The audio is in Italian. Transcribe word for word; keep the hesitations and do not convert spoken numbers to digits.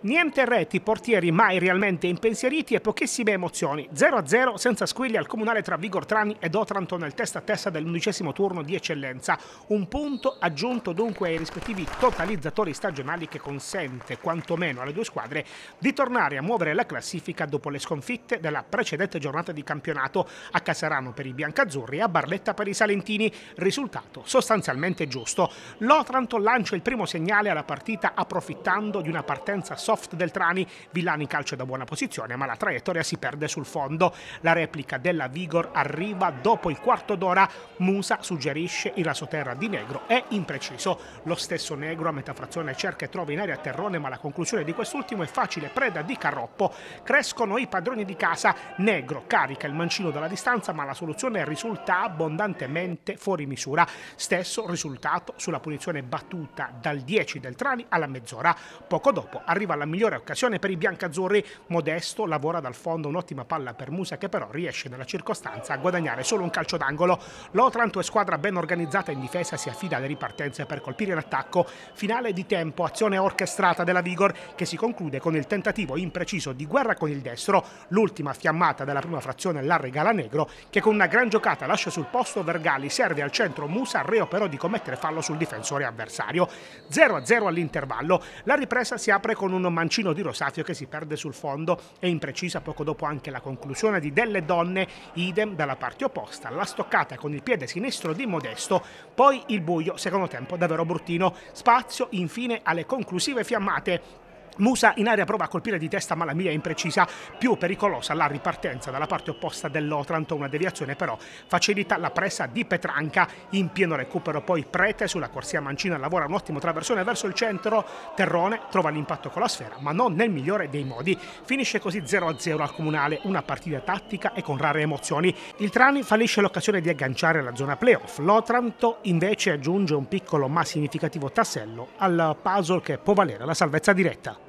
Niente reti, portieri mai realmente impensieriti e pochissime emozioni. zero a zero senza squilli al comunale tra Vigor Trani ed Otranto nel testa a testa dell'undicesimo turno di eccellenza. Un punto aggiunto dunque ai rispettivi totalizzatori stagionali che consente quantomeno alle due squadre di tornare a muovere la classifica dopo le sconfitte della precedente giornata di campionato a Casarano per i biancazzurri e a Barletta per i salentini. Risultato sostanzialmente giusto. L'Otranto lancia il primo segnale alla partita approfittando di una partenza soft del Trani. Villani calcia da buona posizione ma la traiettoria si perde sul fondo. La replica della Vigor arriva dopo il quarto d'ora. Musa suggerisce il rasoterra di Negro, è impreciso. Lo stesso Negro a metà frazione cerca e trova in area Terrone ma la conclusione di quest'ultimo è facile preda di Carroppo. Crescono i padroni di casa. Negro carica il mancino dalla distanza ma la soluzione risulta abbondantemente fuori misura. Stesso risultato sulla punizione battuta dal dieci del Trani alla mezz'ora. Poco dopo arriva la migliore occasione per i biancazzurri. Modesto lavora dal fondo un'ottima palla per Musa che però riesce nella circostanza a guadagnare solo un calcio d'angolo. L'Otranto è squadra ben organizzata in difesa, si affida alle ripartenze per colpire in attacco. Finale di tempo, azione orchestrata della Vigor che si conclude con il tentativo impreciso di guerra con il destro. L'ultima fiammata della prima frazione la regala Negro che con una gran giocata lascia sul posto Vergali, serve al centro Musa, reo però di commettere fallo sul difensore avversario. zero a zero all'intervallo. La ripresa si apre con un mancino di Rosafio che si perde sul fondo e imprecisa poco dopo anche la conclusione di Delle Donne, idem dalla parte opposta, la stoccata con il piede sinistro di Modesto, poi il buio, secondo tempo davvero bruttino. Spazio infine alle conclusive fiammate. Musa in area prova a colpire di testa ma la mira è imprecisa, più pericolosa la ripartenza dalla parte opposta dell'Otranto, una deviazione però facilita la presa di Petranca. In pieno recupero poi Prete sulla corsia mancina lavora un ottimo traversone verso il centro. Terrone trova l'impatto con la sfera ma non nel migliore dei modi. Finisce così zero a zero al comunale, una partita tattica e con rare emozioni. Il Trani fallisce l'occasione di agganciare la zona playoff. L'Otranto invece aggiunge un piccolo ma significativo tassello al puzzle che può valere la salvezza diretta.